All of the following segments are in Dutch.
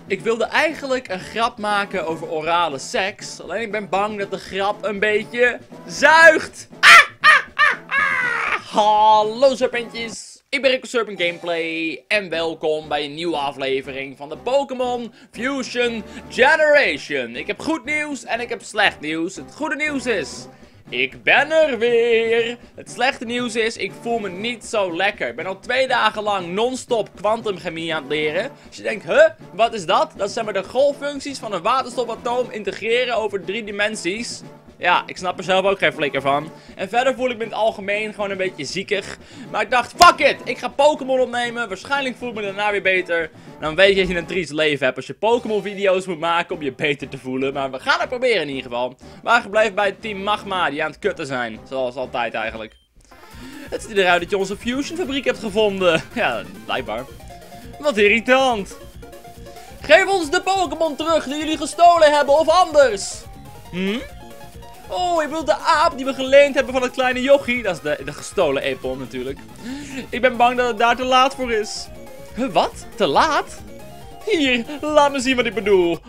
Ik wilde eigenlijk een grap maken over orale seks. Alleen ik ben bang dat de grap een beetje zuigt. Hallo serpentjes. Ik ben Rico Serpent Gameplay. En welkom bij een nieuwe aflevering van de Pokémon Fusion Generation. Ik heb goed nieuws en ik heb slecht nieuws. Het goede nieuws is... ik ben er weer! Het slechte nieuws is, ik voel me niet zo lekker. Ik ben al 2 dagen lang non-stop kwantumchemie aan het leren. Als je denkt, huh, wat is dat? Dat zijn maar de golffuncties van een waterstofatoom integreren over 3 dimensies. Ja, ik snap er zelf ook geen flikker van. En verder voel ik me in het algemeen gewoon een beetje ziekig. Maar ik dacht, fuck it! Ik ga Pokémon opnemen. Waarschijnlijk voel ik me daarna weer beter. En dan weet je dat je een triest leven hebt als je Pokémon video's moet maken om je beter te voelen. Maar we gaan het proberen in ieder geval. We waren gebleven bij het team Magma die aan het kutten zijn. Zoals altijd eigenlijk. Het ziet eruit dat je onze Fusion fabriek hebt gevonden. Ja, blijkbaar. Wat irritant. Geef ons de Pokémon terug die jullie gestolen hebben of anders. Oh, ik bedoel de aap die we geleend hebben van het kleine jochie. Dat is de gestolen Epon natuurlijk. Ik ben bang dat het daar te laat voor is. Huh, wat? Te laat? Hier, laat me zien wat ik bedoel.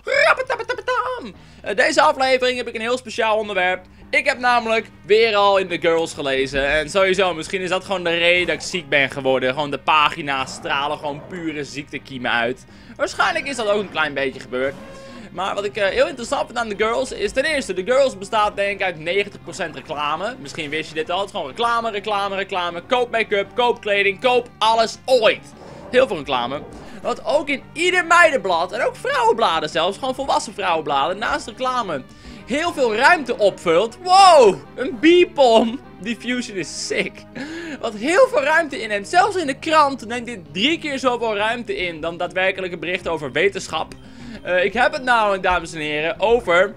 Deze aflevering heb ik een heel speciaal onderwerp. Ik heb namelijk weer al in The Girls gelezen. En sowieso, misschien is dat gewoon de reden dat ik ziek ben geworden. Gewoon de pagina's stralen gewoon pure ziektekiemen uit. Waarschijnlijk is dat ook een klein beetje gebeurd. Maar wat ik heel interessant vind aan The Girls is ten eerste, The Girls bestaat denk ik uit 90% reclame. Misschien wist je dit al, het is gewoon reclame, reclame, reclame. Koop make-up, koop kleding, koop alles ooit. Heel veel reclame. Wat ook in ieder meidenblad en ook vrouwenbladen zelfs, gewoon volwassen vrouwenbladen, naast reclame, heel veel ruimte opvult. Wow, een beepom. Die Fusion is sick. Wat heel veel ruimte inneemt. Zelfs in de krant neemt dit 3 keer zoveel ruimte in dan daadwerkelijke berichten over wetenschap. Ik heb het namelijk, dames en heren, over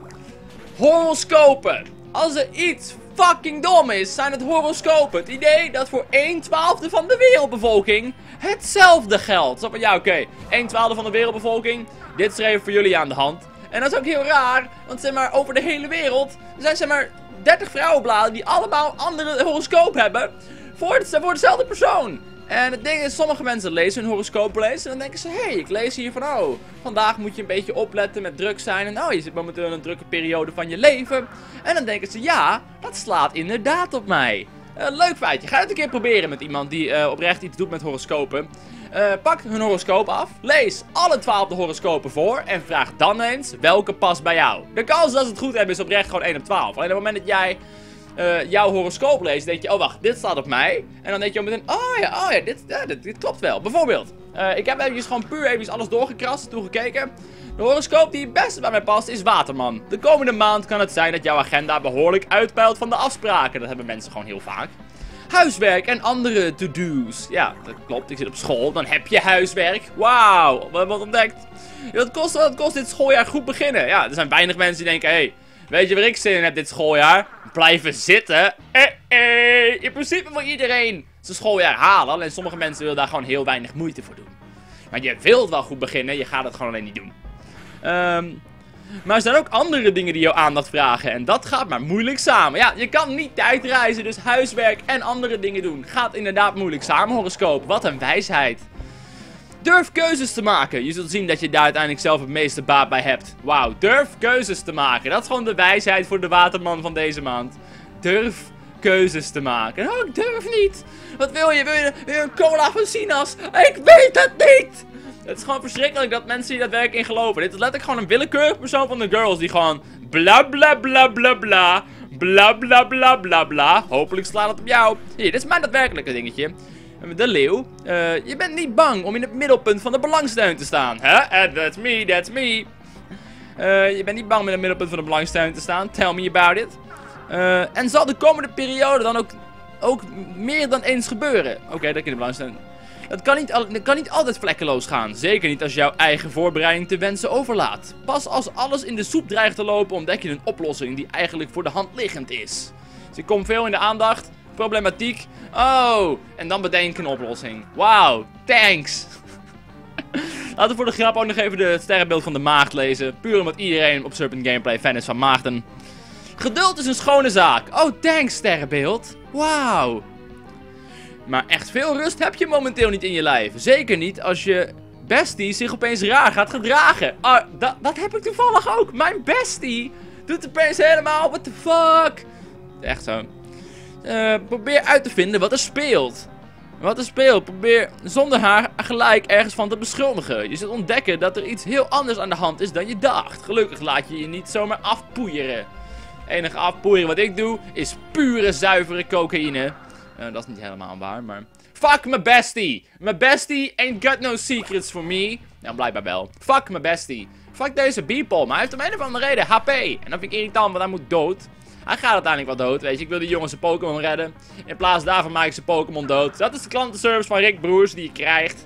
horoscopen. Als er iets fucking dom is, zijn het horoscopen. Het idee dat voor 1/12 van de wereldbevolking hetzelfde geldt. Zo van, ja oké, 1/12 van de wereldbevolking, dit is er even voor jullie aan de hand. En dat is ook heel raar, want zeg maar, over de hele wereld zijn zeg maar 30 vrouwenbladen die allemaal een andere horoscoop hebben voor dezelfde persoon. En het ding is, sommige mensen lezen hun horoscoop lezen en dan denken ze, hé, ik lees hier van, oh, vandaag moet je een beetje opletten met druk zijn en oh, je zit momenteel in een drukke periode van je leven. En dan denken ze, ja, dat slaat inderdaad op mij. Leuk feitje, ga het een keer proberen met iemand die oprecht iets doet met horoscopen. Pak hun horoscoop af, lees alle 12 horoscopen voor en vraag dan eens welke past bij jou. De kans dat ze het goed hebben is oprecht gewoon 1 op 12. Alleen op het moment dat jij jouw horoscoop leest, denk je, oh wacht, dit staat op mij. En dan denk je meteen, oh ja, dit klopt wel. Bijvoorbeeld, ik heb eventjes gewoon puur even alles doorgekrast, toegekeken. De horoscoop die het beste bij mij past is Waterman. De komende maand kan het zijn dat jouw agenda behoorlijk uitpeilt van de afspraken. Dat hebben mensen gewoon heel vaak. Huiswerk en andere to-do's. Ja, dat klopt. Ik zit op school. Dan heb je huiswerk. Wauw, wat ontdekt. Ja, wat kost dit schooljaar goed beginnen? Ja, er zijn weinig mensen die denken, hey, weet je waar ik zin in heb dit schooljaar? Blijven zitten. In principe wil iedereen zijn schooljaar halen. Alleen sommige mensen willen daar gewoon heel weinig moeite voor doen. Maar je wilt wel goed beginnen, je gaat het gewoon alleen niet doen. Maar er zijn ook andere dingen die jouw aandacht vragen. En dat gaat maar moeilijk samen. Ja, je kan niet tijdreizen, dus huiswerk en andere dingen doen. Gaat inderdaad moeilijk samen, horoscoop. Wat een wijsheid. Durf keuzes te maken. Je zult zien dat je daar uiteindelijk zelf het meeste baat bij hebt. Wauw, durf keuzes te maken. Dat is gewoon de wijsheid voor de waterman van deze maand. Durf keuzes te maken. Oh, ik durf niet. Wat wil je? Wil je een cola van Sinaas? Ik weet het niet. Het is gewoon verschrikkelijk dat mensen hier daadwerkelijk in geloven. Dit is letterlijk gewoon een willekeurig persoon van de Girls die gewoon bla bla bla bla bla bla bla bla bla bla. Hopelijk slaat het op jou. Hier, dit is mijn daadwerkelijke dingetje. De leeuw. Je bent niet bang om in het middelpunt van de belangstelling te staan. Huh? That's me, that's me. Je bent niet bang om in het middelpunt van de belangstelling te staan. Tell me about it. En zal de komende periode dan ook meer dan eens gebeuren? Oké, dat in de belangstelling. Dat kan niet altijd vlekkeloos gaan. Zeker niet als jouw eigen voorbereiding te wensen overlaat. Pas als alles in de soep dreigt te lopen, ontdek je een oplossing die eigenlijk voor de hand liggend is. Dus ik kom veel in de aandacht. Problematiek. Oh, en dan bedenk een oplossing. Wauw, thanks. Laten we voor de grap ook nog even het sterrenbeeld van de maagd lezen. Puur omdat iedereen op Serpent Gameplay fan is van maagden. Geduld is een schone zaak. Oh, thanks sterrenbeeld. Wauw. Maar echt veel rust heb je momenteel niet in je lijf. Zeker niet als je bestie zich opeens raar gaat gedragen. Dat heb ik toevallig ook. Mijn bestie doet opeens helemaal, what the fuck. Echt zo. Probeer uit te vinden wat er speelt. Probeer zonder haar gelijk ergens van te beschuldigen. Je zult ontdekken dat er iets heel anders aan de hand is dan je dacht. Gelukkig laat je je niet zomaar afpoeieren. Enige afpoeieren wat ik doe is pure zuivere cocaïne. Dat is niet helemaal waar, maar... Fuck mijn bestie! Mijn bestie ain't got no secrets for me. Nou, blijkbaar wel. Fuck mijn bestie. Fuck deze Beepom. Hij heeft om een of andere reden HP. En dat vind ik irritant, want hij moet dood. Hij gaat uiteindelijk wel dood, weet je. Ik wil die jongen zijn Pokémon redden. In plaats daarvan maak ik zijn Pokémon dood. Dat is de klantenservice van Rick Broers die je krijgt.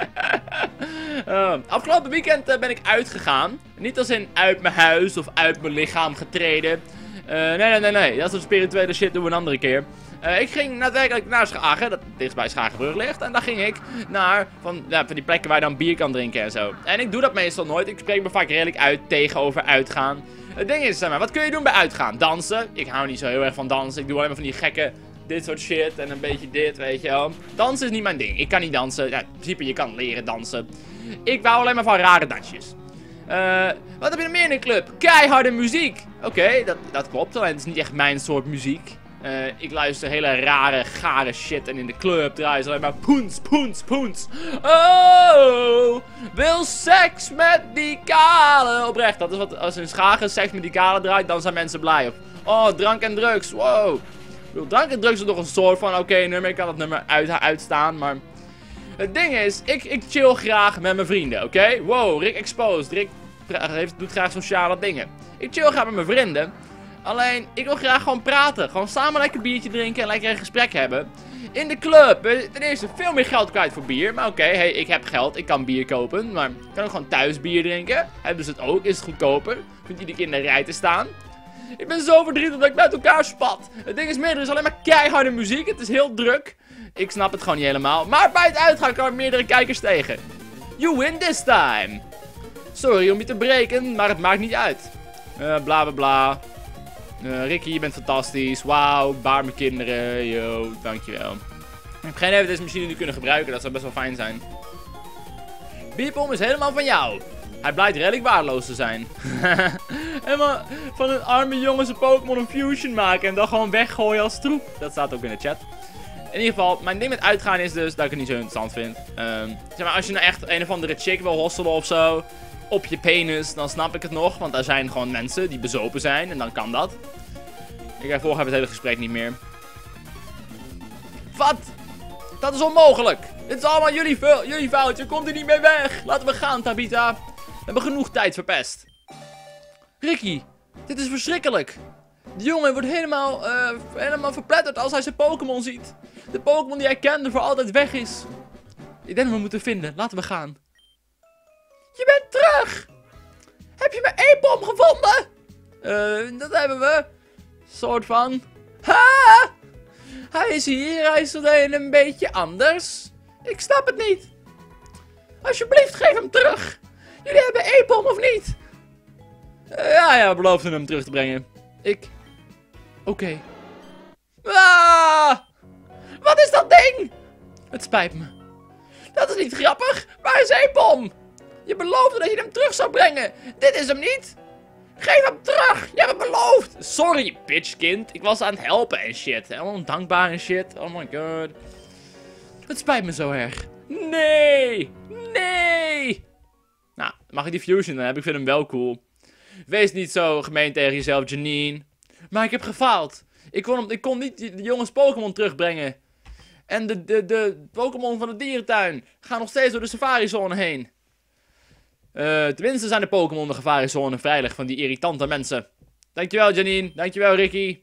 Afgelopen weekend ben ik uitgegaan. Niet als in uit mijn huis of uit mijn lichaam getreden. Nee. Dat soort spirituele shit doen we een andere keer. Ik ging daadwerkelijk naar Schagen, dat dichtstbij Schagenbrug ligt. En daar ging ik naar van die plekken waar je dan bier kan drinken en zo. En ik doe dat meestal nooit. Ik spreek me vaak redelijk uit tegenover uitgaan. Het ding is, zeg maar, wat kun je doen bij uitgaan? Dansen. Ik hou niet zo heel erg van dansen. Ik doe alleen maar van die gekke, dit soort shit en een beetje dit, weet je wel. Dansen is niet mijn ding. Ik kan niet dansen. Ja, in principe, je kan leren dansen. Ik wou alleen maar van rare dansjes. Wat heb je nog meer in de club? Keiharde muziek. Oké, dat klopt. Alleen het is niet echt mijn soort muziek. Ik luister hele rare, gare shit. En in de club draaien ze alleen maar poens. Oh, wil seks met die kale. Oprecht, dat is wat als in Schagen seks met die kale draait, dan zijn mensen blij. Of, oh, drank en drugs, wow. Ik bedoel, drank en drugs is nog een soort van, oké, nummer. Ik kan het nummer uitstaan, maar... Het ding is, ik chill graag met mijn vrienden, oké? Wow, Rick Exposed. Rick doet graag sociale dingen. Ik chill graag met mijn vrienden. Alleen, ik wil graag gewoon praten. Gewoon samen lekker biertje drinken en lekker een gesprek hebben. In de club. Ten eerste veel meer geld kwijt voor bier. Maar oké, hey, ik heb geld. Ik kan bier kopen. Maar ik kan ook gewoon thuis bier drinken. Hebben ze het ook? Is het goedkoper? Hoeft iedere keer in de rij te staan. Ik ben zo verdrietig dat ik met elkaar spat. Het ding is meer, er is alleen maar keiharde muziek. Het is heel druk. Ik snap het gewoon niet helemaal. Maar bij het uitgaan kan ik meerdere kijkers tegen. You win this time. Sorry om je te breken, maar het maakt niet uit. Bla bla bla. Ricky, je bent fantastisch. Wauw, baar mijn kinderen. Yo, dankjewel. Ik heb geen idee of deze machine nu kunnen gebruiken. Dat zou best wel fijn zijn. Beepom is helemaal van jou. Hij blijkt redelijk waardeloos te zijn. Helemaal van een arme jongen zijn Pokémon een fusion maken en dan gewoon weggooien als troep. Dat staat ook in de chat. In ieder geval, mijn ding met uitgaan is dus dat ik het niet zo interessant vind. Zeg maar, als je nou echt een of andere chick wil hosselen of zo, op je penis, dan snap ik het nog. Want er zijn gewoon mensen die bezopen zijn en dan kan dat. Ik volg het hele gesprek niet meer. Wat? Dat is onmogelijk. Dit is allemaal jullie fout. Je komt er niet mee weg. Laten we gaan, Tabitha. We hebben genoeg tijd verpest. Ricky, dit is verschrikkelijk. De jongen wordt helemaal verpletterd als hij zijn Pokémon ziet. De Pokémon die hij kende voor altijd weg is. Ik denk dat we moeten vinden. Laten we gaan. Je bent terug! Heb je mijn Epom gevonden? Dat hebben we. Soort van. Ha! Hij is hier. Hij is alleen een beetje anders. Ik snap het niet. Alsjeblieft, geef hem terug. Jullie hebben Epom of niet? Ja, we beloofden hem terug te brengen. Oké. Ah! Wat is dat ding? Het spijt me. Dat is niet grappig. Waar is Epom? Je beloofde dat je hem terug zou brengen. Dit is hem niet. Geef hem terug. Je hebt het beloofd. Sorry, bitchkind. Ik was aan het helpen en shit. Helemaal ondankbaar en shit. Oh my god. Het spijt me zo erg. Nee. Nou, mag ik die fusion dan hebben? Ik vind hem wel cool. Wees niet zo gemeen tegen jezelf, Janine. Maar ik heb gefaald. Ik kon niet de jongens Pokémon terugbrengen. En de Pokémon van de dierentuin gaan nog steeds door de safari-zone heen. Tenminste zijn de Pokémon de gevarenzone veilig van die irritante mensen. Dankjewel, Janine. Dankjewel, Ricky.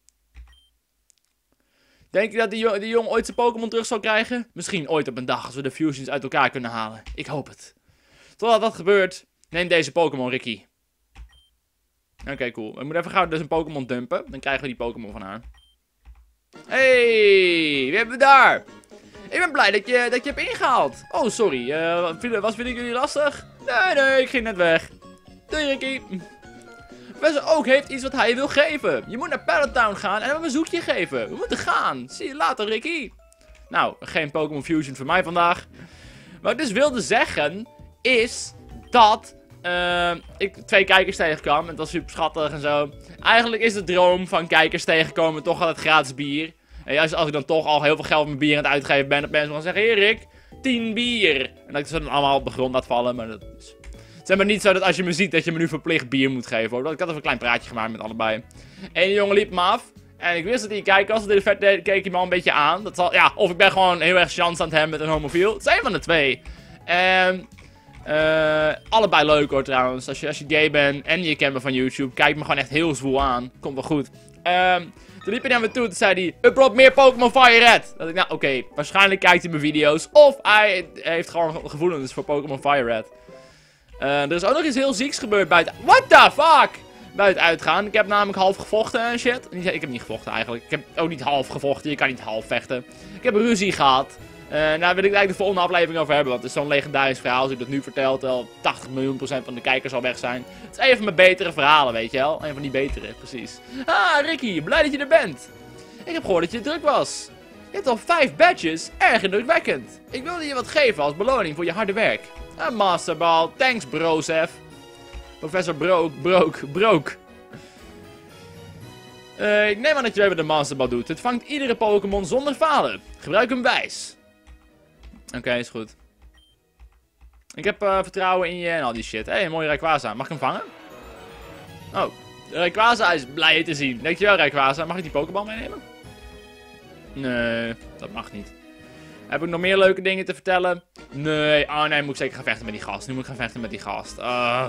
Denk je dat die jongen ooit zijn Pokémon terug zal krijgen? Misschien ooit op een dag als we de fusions uit elkaar kunnen halen. Ik hoop het. Totdat dat gebeurt, neem deze Pokémon, Ricky. Oké, cool. We moeten even gauw dus een Pokémon dumpen. Dan krijgen we die Pokémon van haar. Hey, wie hebben we daar? Ik ben blij dat je hebt ingehaald. Oh, sorry. Vind ik jullie lastig? Nee, ik ging net weg. Doei, Ricky. Professor Oak heeft iets wat hij wil geven. Je moet naar Pallet Town gaan en hem een bezoekje geven. We moeten gaan. Zie je later, Ricky. Nou, geen Pokémon Fusion voor mij vandaag. Wat ik dus wilde zeggen, is dat ik 2 kijkers tegenkwam. En dat was super schattig en zo. Eigenlijk is de droom van kijkers tegenkomen toch altijd gratis bier. En juist als ik dan toch al heel veel geld met bier aan het uitgeven ben, dat mensen gaan zeggen, Erik, 10 bier. En dat ik ze dan allemaal op de grond laat vallen, maar dat is... Het is maar niet zo dat als je me ziet, dat je me nu verplicht bier moet geven, hoor. Ik had even een klein praatje gemaakt met allebei. En die jongen liep me af. En ik wist dat hij kijken was, dat hij de vet deed, keek hij me al een beetje aan. Dat zal, ja, of ik ben gewoon heel erg chance aan het hebben met een homofiel. Het is een van de 2. En... allebei leuk hoor trouwens. Als je gay bent en je kent me van YouTube, kijk me gewoon echt heel zwoel aan. Komt wel goed. Toen liep hij naar me toe en zei hij, upload meer Pokémon Fire Red. Dat ik, nou oké, waarschijnlijk kijkt hij mijn video's. Of hij heeft gewoon gevoelens voor Pokémon Fire Red. Er is ook nog iets heel zieks gebeurd buiten... What the fuck? Buiten uitgaan. Ik heb namelijk half gevochten en shit. Ik heb niet gevochten eigenlijk. Ik heb ook niet half gevochten. Je kan niet half vechten. Ik heb ruzie gehad. Daar wil ik eigenlijk de volgende aflevering over hebben. Want het is zo'n legendarisch verhaal. Als ik dat nu vertel, terwijl 80 miljoen % van de kijkers al weg zijn. Het is een van mijn betere verhalen, weet je wel. Een van die betere, precies. Ah, Ricky, blij dat je er bent. Ik heb gehoord dat je druk was. Je hebt al 5 badges. Erg indrukwekkend. Ik wilde je wat geven als beloning voor je harde werk. Een masterball. Thanks, Brosef. Professor Brook. Ik neem aan dat je weet wat de masterball doet. Het vangt iedere Pokémon zonder falen. Gebruik hem wijs. Oké, is goed. Ik heb vertrouwen in je en al die shit. Hé, een mooie Rayquaza. Mag ik hem vangen? Oh, Rayquaza is blij je te zien. Dankjewel, Rayquaza. Mag ik die Pokéball meenemen? Nee, dat mag niet. Heb ik nog meer leuke dingen te vertellen? Nee. Oh nee, moet ik zeker gaan vechten met die gast. Nu moet ik gaan vechten met die gast.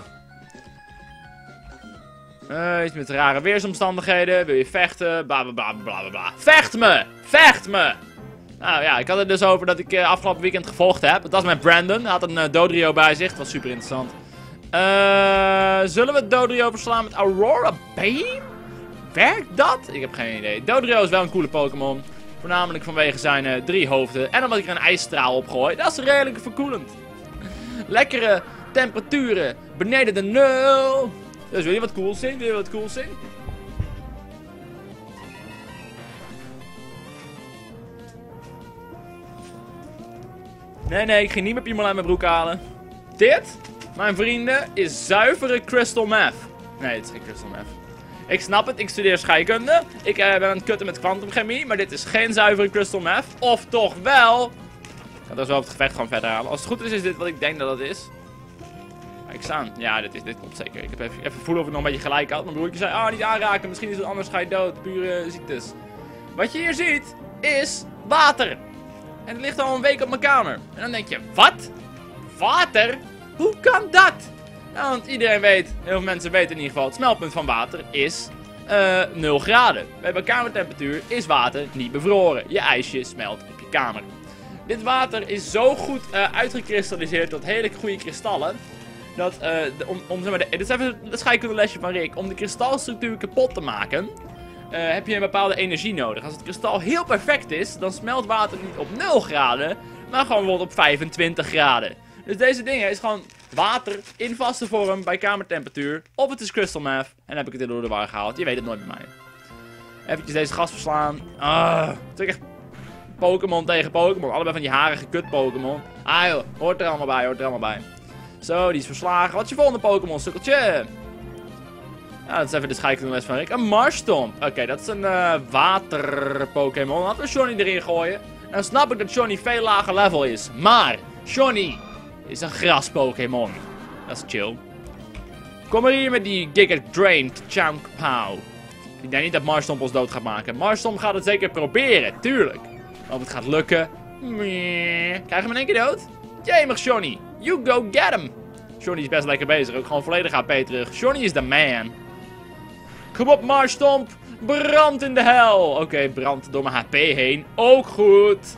Iets met rare weersomstandigheden. Wil je vechten? Bla bla bla bla bla. Vecht me! Vecht me! Nou ja, ik had het dus over dat ik afgelopen weekend gevochten heb. Het was met Brandon. Hij had een Dodrio bij zich. Dat was super interessant. Zullen we Dodrio verslaan met Aurora Beam? Werkt dat? Ik heb geen idee. Dodrio is wel een coole Pokémon. Voornamelijk vanwege zijn 3 hoofden. En omdat ik er een ijsstraal op gooi. Dat is redelijk verkoelend. Lekkere temperaturen beneden de 0. Dus wil je wat cools zien? Wil je wat cools zien? Nee, ik ging niet mijn piemel uit mijn broek halen. Dit, mijn vrienden, is zuivere crystal meth. Nee, het is geen crystal meth. Ik snap het, ik studeer scheikunde. Ik ben aan het kutten met kwantumchemie, maar dit is geen zuivere crystal meth. Of toch wel. Ik ga dus wel op het gevecht gewoon verder halen. Als het goed is, is dit wat ik denk dat het is. Kijk eens aan. Ja, dit klopt zeker. Ik heb even voelen of ik nog een beetje gelijk had. Mijn broertje zei, niet aanraken, misschien is het anders, ga je dood. Pure ziektes. Wat je hier ziet, is water. En het ligt al een week op mijn kamer. En dan denk je, wat? Water? Hoe kan dat? Nou, want iedereen weet, heel veel mensen weten in ieder geval, het smeltpunt van water is 0 graden. Bij kamertemperatuur is water niet bevroren. Je ijsje smelt op je kamer. Dit water is zo goed uitgekristalliseerd tot hele goede kristallen. Dat, zeg maar dit is even het scheikundelesje van Rick. Om de kristalstructuur kapot te maken, heb je een bepaalde energie nodig. Als het kristal heel perfect is, dan smelt water niet op 0 graden, maar gewoon bijvoorbeeld op 25 graden. Dus deze dingen is gewoon water in vaste vorm bij kamertemperatuur. Of het is crystal meth. En dan heb ik het door de war gehaald. Je weet het nooit bij mij. Eventjes deze gast verslaan. Het is echt Pokémon tegen Pokémon. Allebei van die harige kut Pokémon. Ah joh, hoort er allemaal bij. Zo, die is verslagen. Wat is je volgende Pokémon, sukkeltje? Ja, dat is even de scheikundeles van Rick. Een Marshtomp. Oké, dat is een water Pokémon. Laten we Johnny erin gooien. En dan snap ik dat Johnny veel lager level is. Maar Johnny is een gras Pokémon. Dat is chill. Kom maar hier met die Giga Drained Chunk Pow. Ik denk niet dat Marshtomp ons dood gaat maken. Marshtomp gaat het zeker proberen, tuurlijk. Of het gaat lukken. Krijg je hem in één keer dood? Jemig Johnny. You go get him. Johnny is best lekker bezig. Ook gewoon volledig HP terug. Johnny is de man. Kom op Marshtomp. Brand in de hel. Oké, brand door mijn HP heen. Ook goed.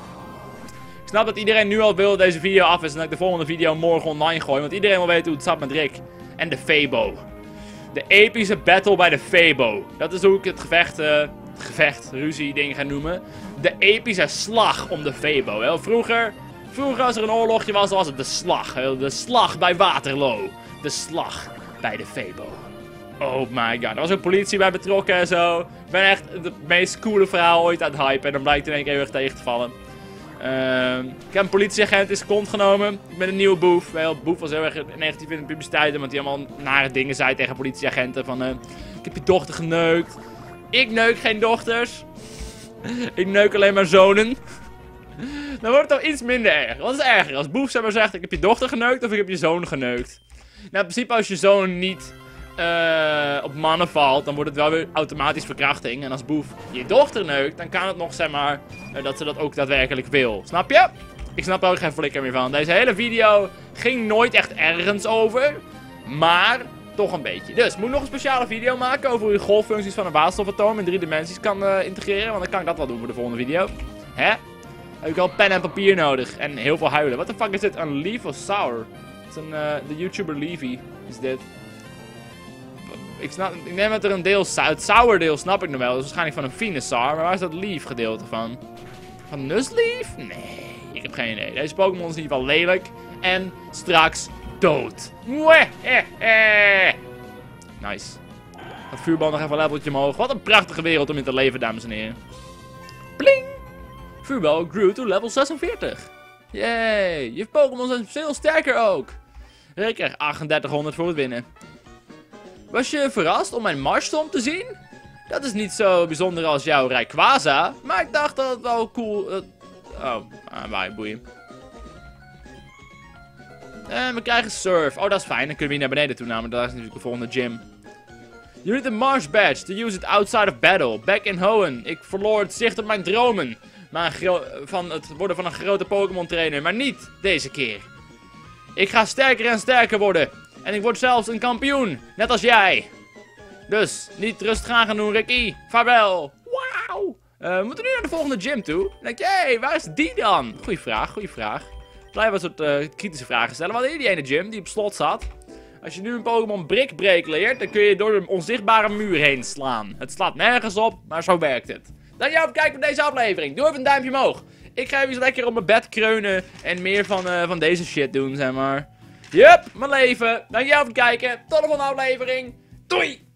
Ik snap dat iedereen nu al wil dat deze video af is. En dat ik de volgende video morgen online gooi. Want iedereen wil weten hoe het zat met Rick. En de Febo. De epische battle bij de Febo. Dat is hoe ik het gevecht, ruzie, ding ga noemen. De epische slag om de Febo. Hè? Vroeger als er een oorlogje was, dan was het de slag. Hè? De slag bij Waterloo. De slag bij de Febo. Oh my god. Er was ook politie bij betrokken en zo. Ik ben echt het meest coole verhaal ooit aan het hypen. En dan blijkt in één keer heel erg tegen te vallen. Ik heb een politieagent in zijn kont genomen. Ik ben een nieuwe boef. Boef was heel erg negatief in de publiciteit. Want hij allemaal nare dingen zei tegen politieagenten. Van, ik heb je dochter geneukt. Ik neuk geen dochters. Ik neuk alleen maar zonen. Dan wordt het toch iets minder erg. Wat is erger? Als boef zeg maar zegt, ik heb je dochter geneukt of ik heb je zoon geneukt. Nou, in principe als je zoon niet op mannen valt, dan wordt het wel weer automatisch verkrachting. En als boef je dochter neukt, dan kan het nog, zeg maar, dat ze dat ook daadwerkelijk wil. Snap je? Ik snap er ook geen flikker meer van. Deze hele video ging nooit echt ergens over. Maar toch een beetje. Dus, moet ik nog een speciale video maken over hoe je golffuncties van een waterstofatoom in 3 dimensies kan integreren. Want dan kan ik dat wel doen voor de volgende video. Hè? Heb ik al pen en papier nodig. En heel veel huilen. What the fuck is dit? Een leaf of sour? Het is de YouTuber Leafy. Is dit. Ik neem dat er een deel het sour deel snap ik nog wel. Dat is waarschijnlijk van een Venusaur. Maar waar is dat leaf gedeelte van? Van Nuzleaf? Nee, ik heb geen idee. Deze Pokémon is in ieder geval lelijk. En straks dood. Nice. Dat vuurbal nog even een leveltje omhoog. Wat een prachtige wereld om in te leven, dames en heren. Pling! Vuurbal grew to level 46. Yay! Je Pokémon zijn veel sterker ook. Ik krijg 3800 voor het winnen. Was je verrast om mijn Marshtomp te zien? Dat is niet zo bijzonder als jouw Rayquaza, maar ik dacht dat het wel cool... boeien. En we krijgen Surf. Oh, dat is fijn. Dan kunnen we hier naar beneden toe namelijk. Dat is natuurlijk de volgende gym. You need a Marsh Badge to use it outside of battle. Back in Hoenn. Ik verloor het zicht op mijn dromen. Van het worden van een grote Pokémon trainer. Maar niet deze keer. Ik ga sterker en sterker worden. En ik word zelfs een kampioen. Net als jij. Dus, niet rustig gaan doen, Ricky. Vaarwel. Wauw. We moeten nu naar de volgende gym toe. Dan denk je, hé, waar is die dan? Goeie vraag, goeie vraag. Blijf wat soort kritische vragen stellen. Wat is die ene gym die op slot zat? Als je nu een Pokémon Brick Break leert, dan kun je door een onzichtbare muur heen slaan. Het slaat nergens op, maar zo werkt het. Dankjewel voor het kijken naar deze aflevering. Doe even een duimpje omhoog. Ik ga even lekker op mijn bed kreunen en meer van deze shit doen, zeg maar. Yup, mijn leven. Dankjewel voor het kijken. Tot de volgende aflevering. Doei!